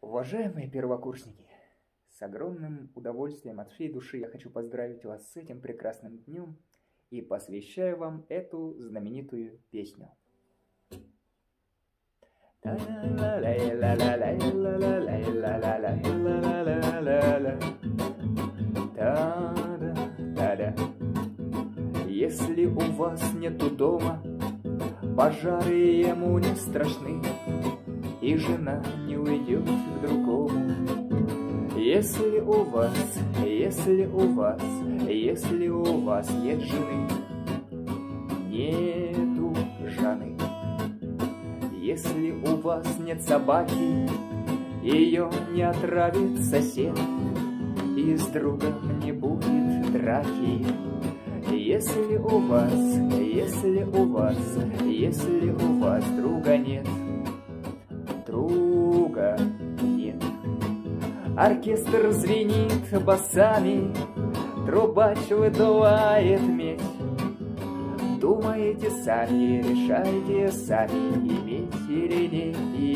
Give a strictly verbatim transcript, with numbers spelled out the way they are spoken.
Уважаемые первокурсники, с огромным удовольствием от всей души я хочу поздравить вас с этим прекрасным днем и посвящаю вам эту знаменитую песню. Если у вас нету дома, пожары ему не страшны, и жена не уйдет к другому. Если у вас, если у вас, если у вас нет жены, нету жены. Если у вас нет собаки, ее не отравит сосед, и с другом не будет драки. Если у вас, если у вас, если у вас друга нет, друга нет. Оркестр звенит басами, трубач выдувает медь. Думаете сами, решайте сами, иметь или не